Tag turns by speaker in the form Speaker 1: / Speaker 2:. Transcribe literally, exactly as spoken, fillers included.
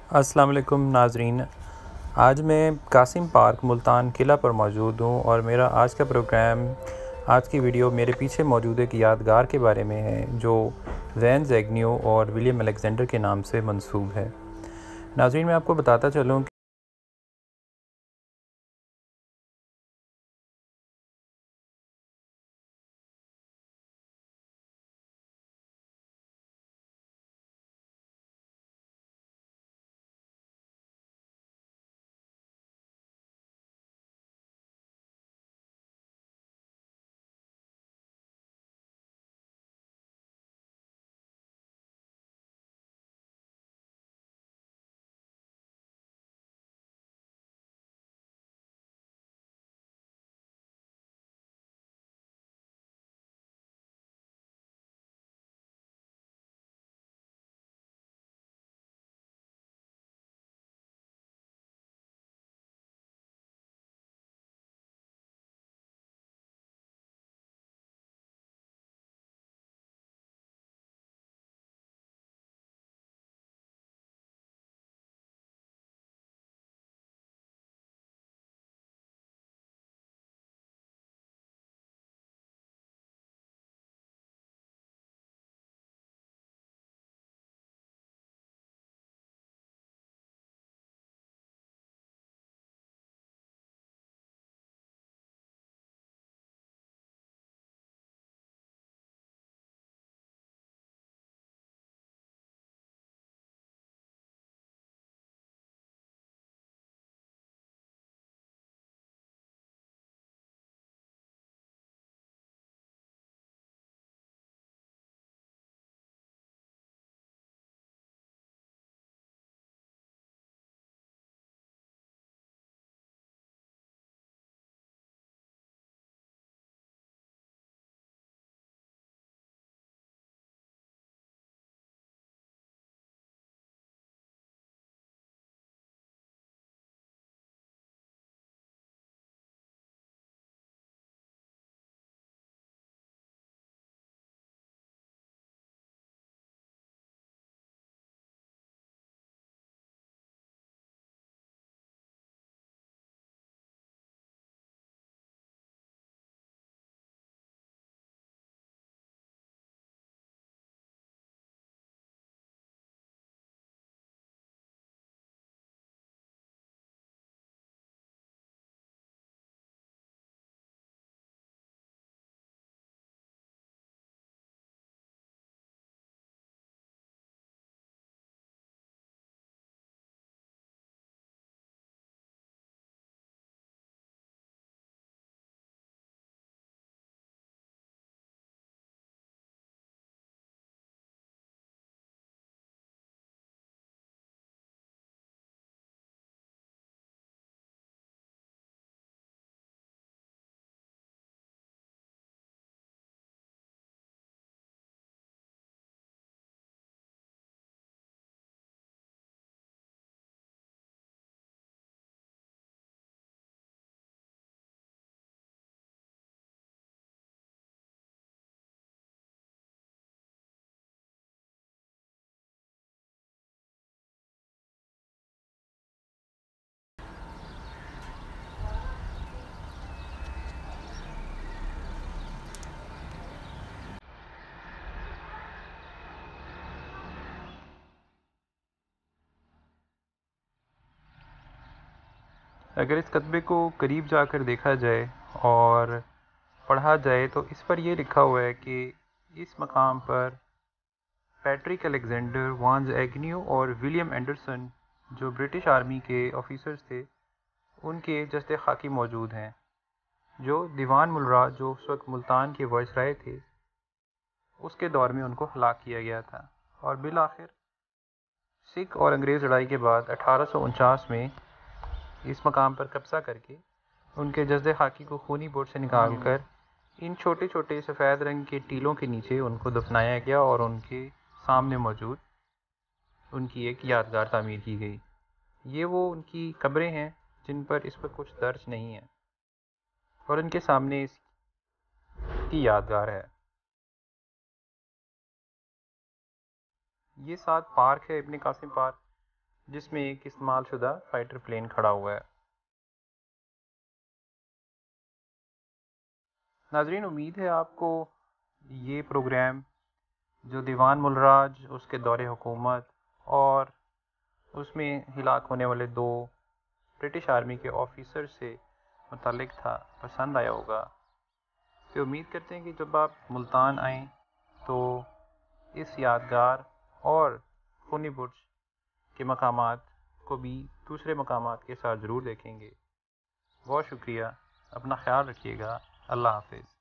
Speaker 1: السلام علیکم ناظرین، آج میں قاسم پارک ملتان قلعہ پر موجود ہوں اور میرا آج کا پروگرام آج کی ویڈیو میرے پیچھے موجود ایک یادگار کے بارے میں ہے جو وینز ایگنیو اور ولیم الیگزینڈر کے نام سے منسوب ہے۔ ناظرین، میں آپ کو بتاتا چلوں کہ اگر اس کتبے کو قریب جا کر دیکھا جائے اور پڑھا جائے تو اس پر یہ لکھا ہوا ہے کہ اس مقام پر پیٹرک الیگزینڈر، وانز ایگنیو اور ولیم اینڈرسن جو برٹش آرمی کے آفیسرز تھے ان کے جسد خاکی موجود ہیں، جو دیوان ملرا جو اس وقت ملتان کے وائسرائے تھے اس کے دور میں ان کو ہلاک کیا گیا تھا۔ اور بالآخر سکھ اور انگریز لڑائی کے بعد اٹھارہ سو انچاس میں اس مقام پر قبضہ کر کے ان کے جسد خاکی کو خونی بوٹ سے نکال کر ان چھوٹے چھوٹے سفید رنگ کے ٹیلوں کے نیچے ان کو دفنایا گیا اور ان کے سامنے موجود ان کی ایک یادگار تعمیر کی گئی۔ یہ وہ ان کی قبریں ہیں جن پر اس پر کچھ درج نہیں ہے اور ان کے سامنے اس کی یادگار ہے۔ یہ ساتھ پارک ہے ابن قاسم پارک، جس میں ایک استعمال شدہ فائٹر پلین کھڑا ہوا ہے۔ ناظرین، امید ہے آپ کو یہ پروگرام جو دیوان ملراج، اس کے دور حکومت اور اس میں ہلاک ہونے والے دو برٹش آرمی کے آفیسر سے متعلق تھا، پسند آیا ہوگا۔ تو امید کرتے ہیں کہ جب آپ ملتان آئیں تو اس یادگار اور خونی برج کے مقامات کو بھی دوسرے مقامات کے ساتھ ضرور دیکھیں گے۔ بہت شکریہ، اپنا خیال رکھیے گا، اللہ حافظ۔